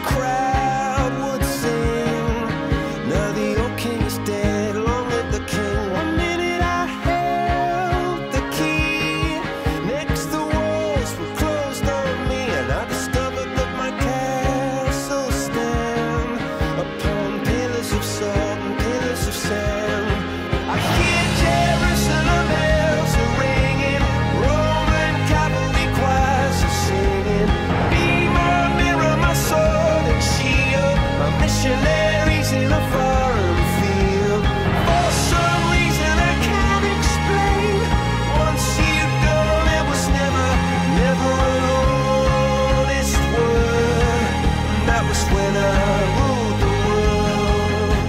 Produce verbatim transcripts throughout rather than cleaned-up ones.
crowd would sing. Now the old king is dead, long live the king. One minute I held the key, next the walls were closed on me, and I discovered that my castle stand upon pillars of salt and pillars of sand. I hear Jerusalem bells are ringing, Roman cavalry choirs are singing. Be my mirror, my sword and shield, my missionaries in a foreign field. For some reason I can't explain, once you've gone it was never, never an honest word. And that was when I ruled the world.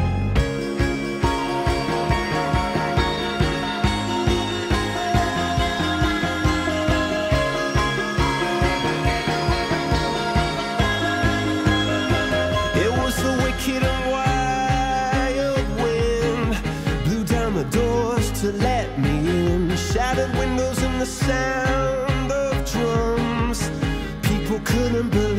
It was the wicked and wild wind, blew down the doors to let me in, shattered windows and the sound of drums. People couldn't believe